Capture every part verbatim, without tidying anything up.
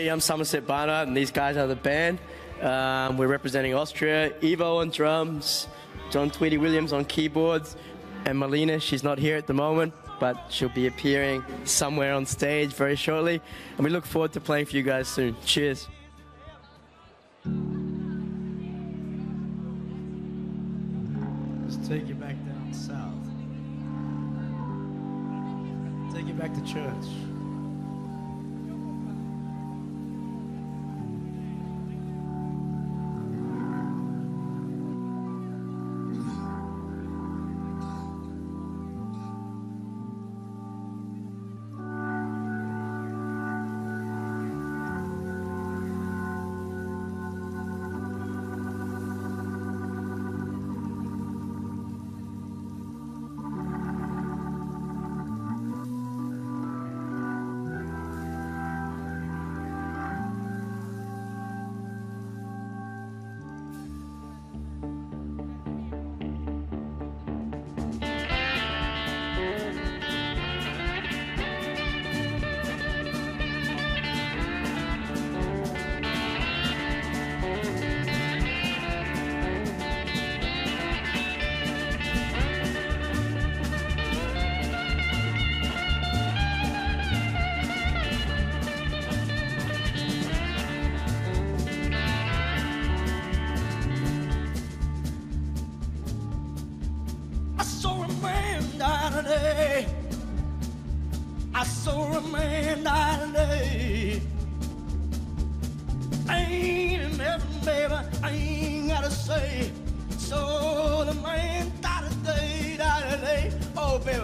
I'm Somerset Barnard, and these guys are the band. Um, we're representing Austria. Ivo on drums, John Tweedy Williams on keyboards, and Marlene, she's not here at the moment, but she'll be appearing somewhere on stage very shortly. And we look forward to playing for you guys soon. Cheers. Let's take you back down south. Take you back to church. I saw a man die today. I ain't in heaven, baby, I ain't gotta say. So the man died today, died today. Oh, baby.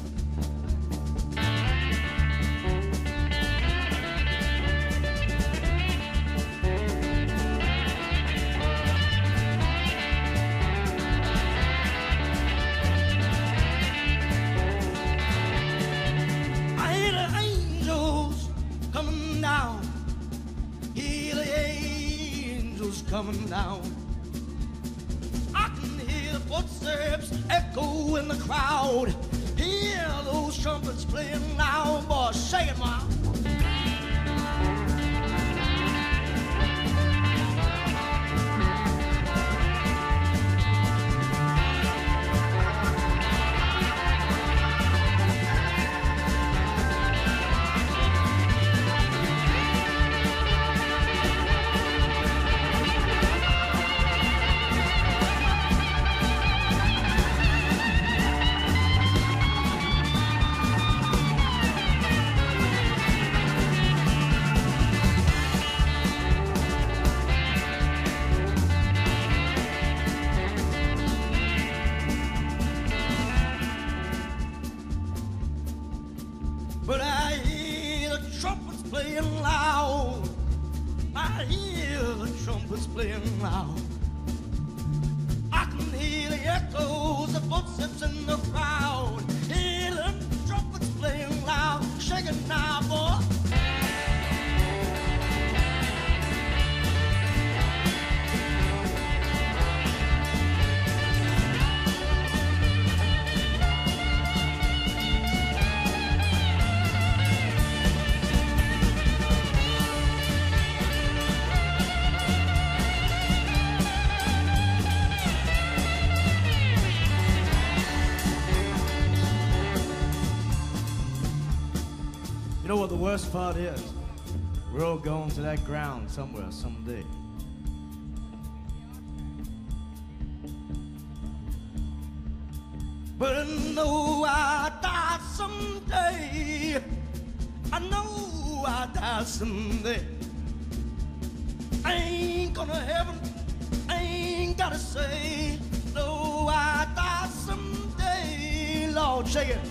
Coming down, I can hear the footsteps echo in the crowd. Hear those trumpets playing loud, boy, shake it, ma. But I hear the trumpets playing loud. I hear the trumpets playing loud. I can hear the echoes of footsteps in the crowd. Hear the trumpets playing loud. Shake it now, boy. You know what the worst part is? We're all going to that ground somewhere, someday. But I know I die someday. I know I die someday. I ain't gonna heaven, I ain't gotta say. No, I die someday. Lord, shake it.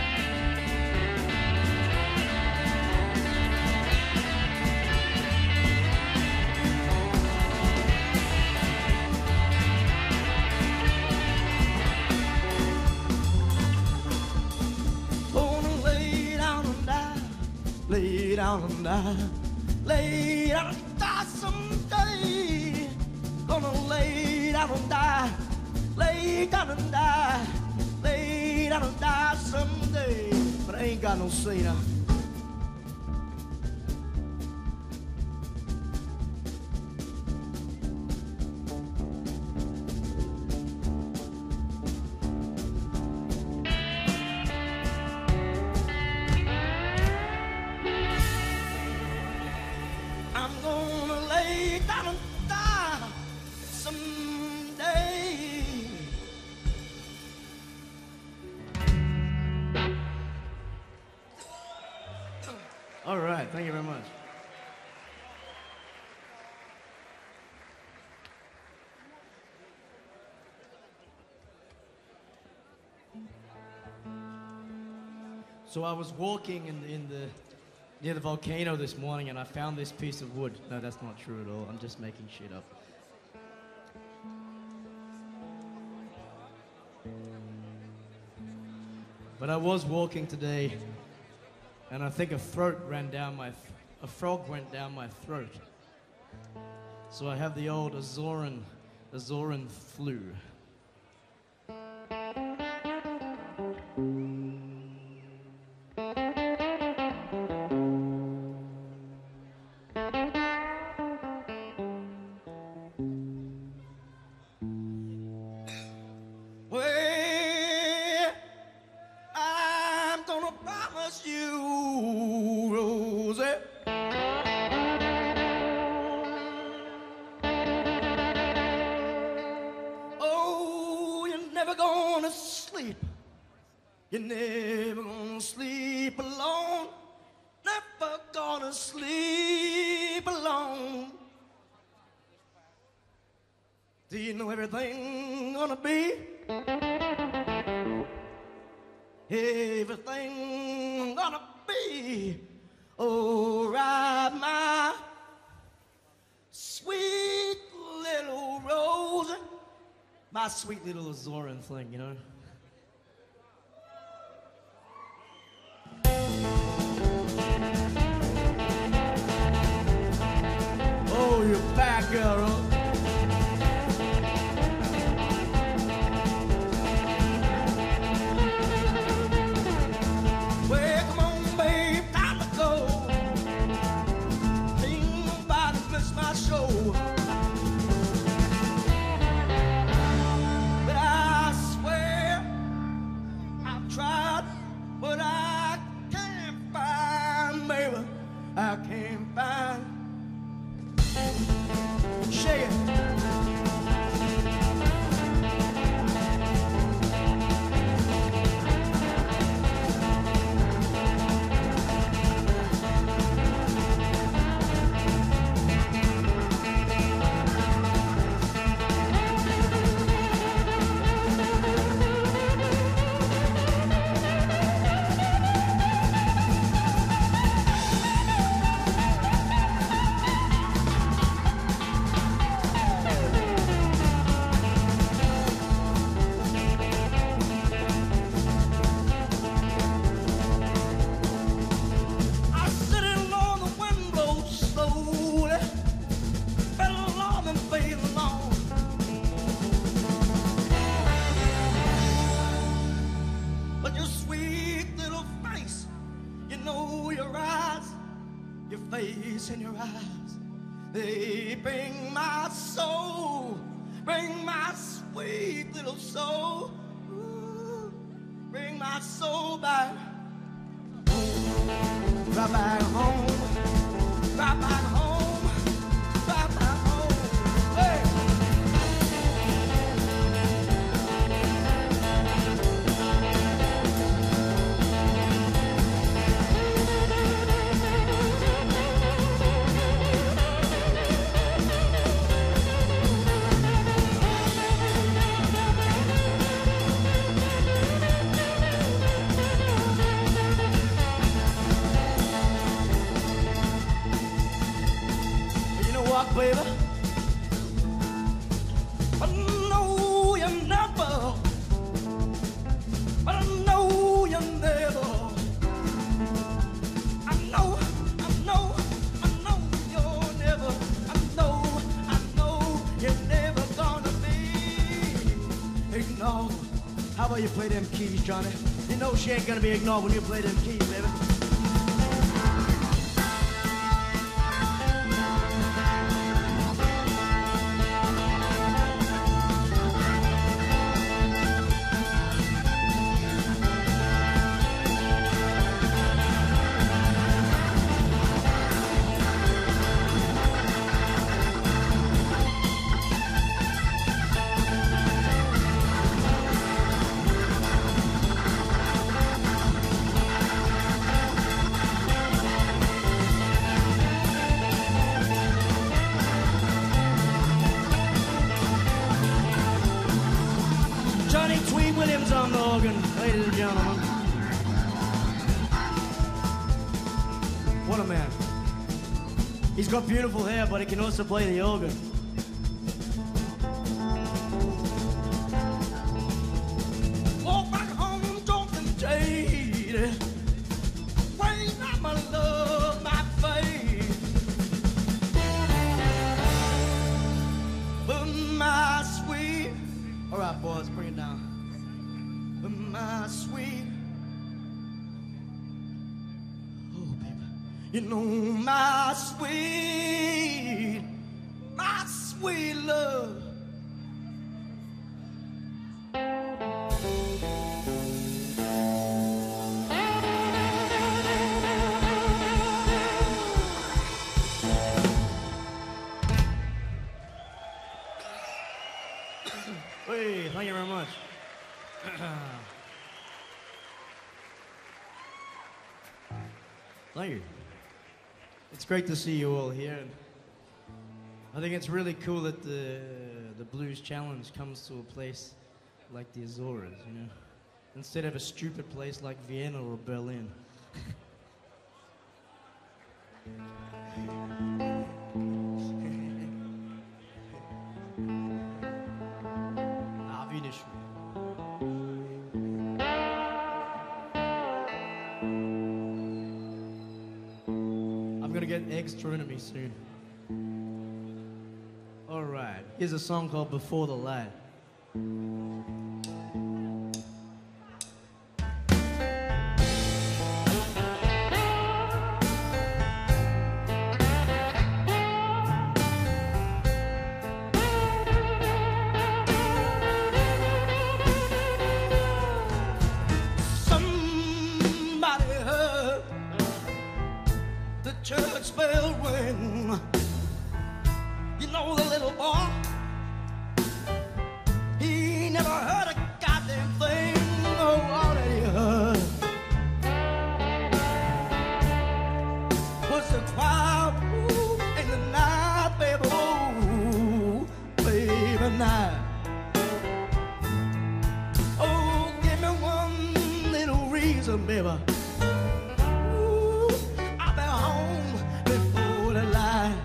Lay down and die, lay down and die someday. Gonna lay down and die, lay down and die, lay down and die someday. But I ain't got no say now. I'm gonna lay down and die someday. All right, thank you very much. So I was walking in the, in the near the volcano this morning, and I found this piece of wood. No, that's not true at all. I'm just making shit up. But I was walking today, and I think a throat ran down my, th a frog went down my throat. So I have the old Azoran, Azoran flu. You're never gonna sleep alone, never gonna sleep alone. Do you know everything gonna be? Everything gonna be alright, my sweet little rose. My sweet little Azoran thing, you know? Oh, you're back, girl. Well, come on, babe, time to go. Ain't nobody miss my show. But I swear I've tried, but I can't find, baby. I can't find. Shake it. In your eyes, they bring my soul, bring my sweet little soul, ooh, bring my soul back home, right back home, right back home, right back home. Hey. Baby, but I know you never, but I know you never, I know, I know, I know you're never, I know, I know you're never gonna be ignored. How about you play them keys, Johnny? You know she ain't gonna be ignored when you play them keys, baby. on the organ, ladies and gentlemen. What a man. He's got beautiful hair, but he can also play the organ. Walk back home, drunk and jaded. Rain out my love, my faith. But my sweet. All right, boys, bring it down. But my sweet. You know, my sweet, my sweet love. Hey, thank you very much. Thank you. It's great to see you all here. I think it's really cool that the the Blues Challenge comes to a place like the Azores, you know, instead of a stupid place like Vienna or Berlin. Ah, Wien ist schön. I'm gonna get eggs thrown at me soon. All right, here's a song called Before the Light. Somebody heard the church bell ring. You know the little boy, he never heard a goddamn thing. Oh, all that he heard was the crowd ooh, in the night, baby, oh, baby, night. Oh, give me one little reason, baby. Ooh, I'll be home before the light.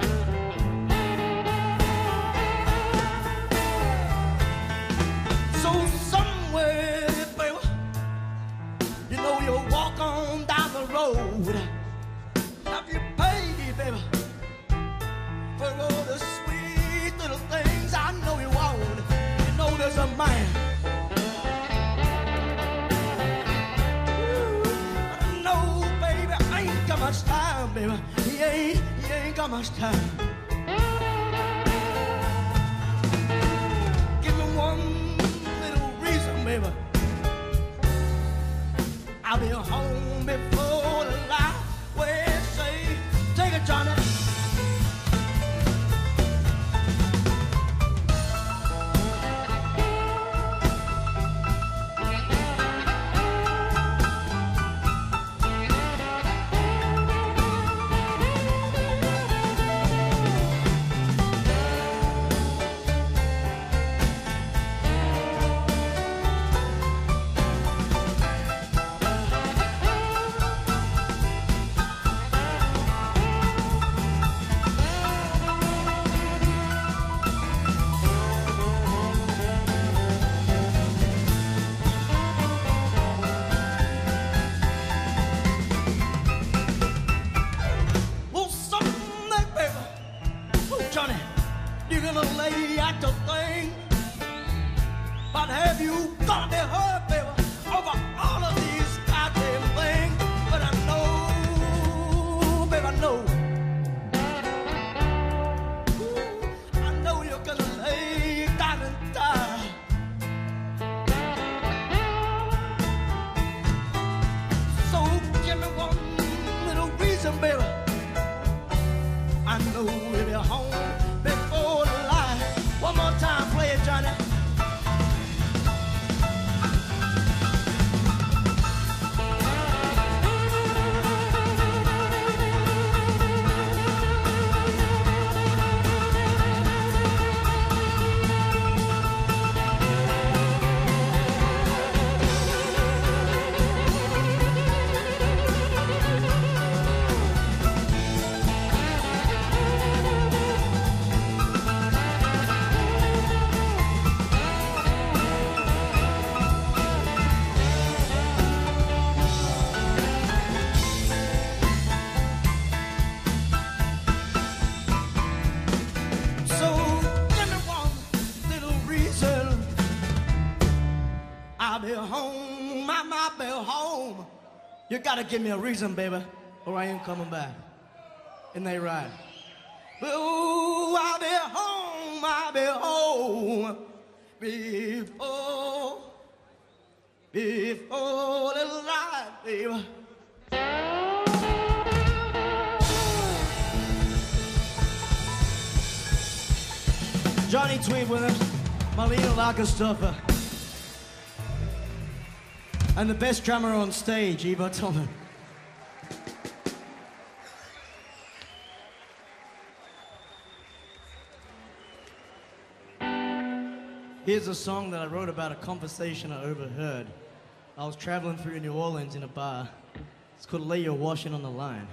So somewhere, baby, you know you'll walk on down the road. Have you paid, baby, for all the sweet little things I know you want? You know there's a man. Ooh, no, baby, I ain't got much time, baby. He ain't, he ain't got much time. Give me one little reason, baby. I'll be home before the light. Well, say, take it, Johnny. Well, someday, baby, oh, Johnny, you're gonna lay at the thing. But have you got to hurt, baby, over all of these goddamn things? But I know, baby, I know. Ooh, I know you're gonna lay down and die. So give me one little reason, baby. I know we'll be home before the light. One more time, play it, Johnny. You gotta give me a reason, baby, or I ain't coming back. And they ride. Ooh, I'll be home, I'll be home before, before the light, baby. Johnny Tweed with us, Marlene Lacherstorfer, and the best drummer on stage, Ivo Thomann. Here's a song that I wrote about a conversation I overheard. I was traveling through New Orleans in a bar. It's called Lay Your Washing on the Line.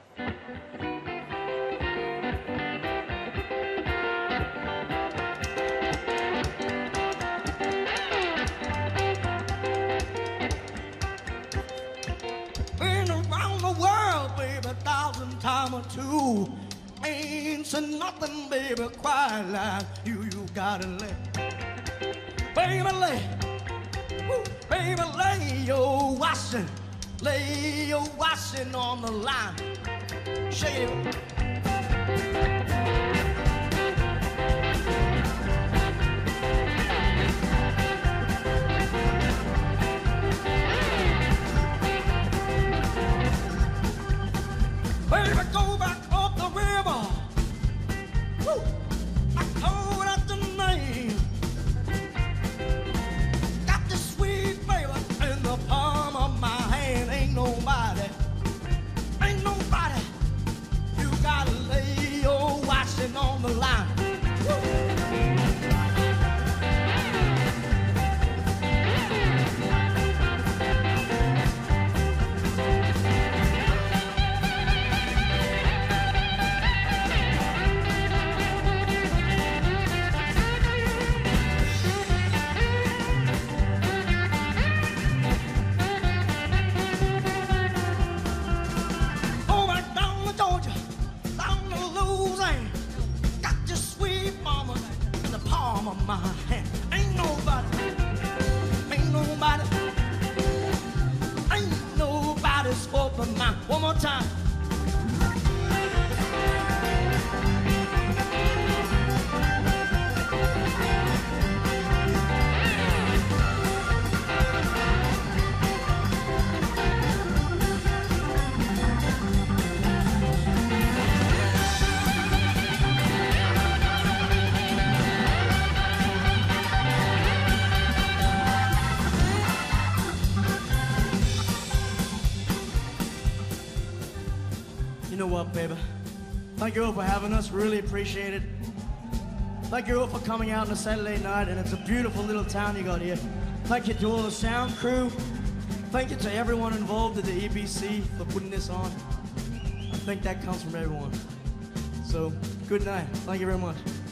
Been around the world, baby, a thousand times or two. Ain't seen nothing, baby, quite like you. You gotta let Baby, lay, woo, baby, lay your washing, lay your washing on the line. Shake it. Baby, go back up the river. Woo, I told out the name. Nobody, ain't nobody. You gotta lay your washing on the line. My hand. Ain't nobody, ain't nobody, ain't nobody's fault but mine. One more time. You know what, baby? Thank you all for having us. Really appreciate it. Thank you all for coming out on a Saturday night, and it's a beautiful little town you got here. Thank you to all the sound crew. Thank you to everyone involved at the E B C for putting this on. I think that comes from everyone. So, good night. Thank you very much.